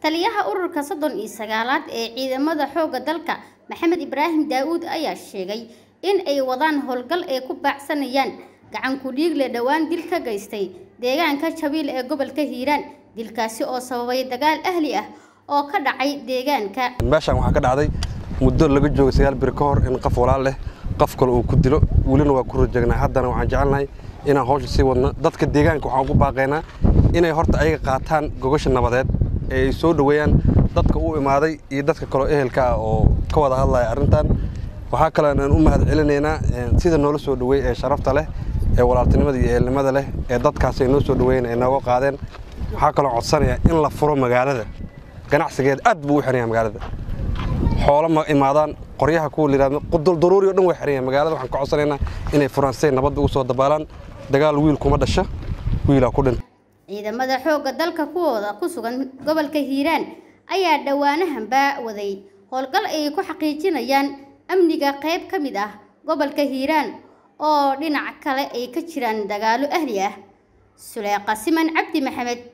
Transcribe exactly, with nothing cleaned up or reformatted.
taliyaha ururka soddon iyo sagaalaad ee ciidamada xoogga dalka Maxamed Ibraahim Daawud ayaa sheegay in ay wadaan howlgal ay ku baacsanayaan gacan ku dhiig leh dhawaan dil ka geystay deegaanka Jawiil ee gobolka Hiiraan dilkaasi oo sababay dagaal ahli ah oo ka dhacay deegaanka meeshan waxa ka dhacday muddo laga joogo sagaal bir ka hor in qof walaal leh qof kale uu ku dilo wulina waa ku rajagnaa haddana waxaan jecelnahay inaan hawsha sii wadno dadka deegaanka waxaan ugu baaqaynaa inay horta ayaga qaataan gogosha nabadeed ee soo dhaweeyaan dadka uu imaaday iyo dadka kale ehelka ah oo ka wada hadlaya arintan waxa kale aan u mahad celinaynaa sida noola soo dhaweey ee sharafta leh ee walaaltinimada iyo ehelnimada leh ee dadkaas ay noo soo dhaweeyeen ay nooga qaadeen waxa kale oo codsanaya in la furo magaalada ganacsigeed aad buu u xiran magaalada xoolo ma imaadaan qoryaha ku liiraad qudul daruuri oo dhan way xiran magaalada waxaan ka codsanaynaa inay furansay nabad ugu soo dabaalaan dagaal wiil kuma dhasho wiila ku dhin ciidamada xoogga dalka kuwooda ku sugan gobolka Hiiraan ayaa dhawaanahanba waday howlgal ay ku xaqiijinayaan amniga qayb ka mid ah gobolka Hiiraan oo dhinaca kale ay ka jiraan dagaalo ahli ah Suleyqa Siman Cabdi Maxamed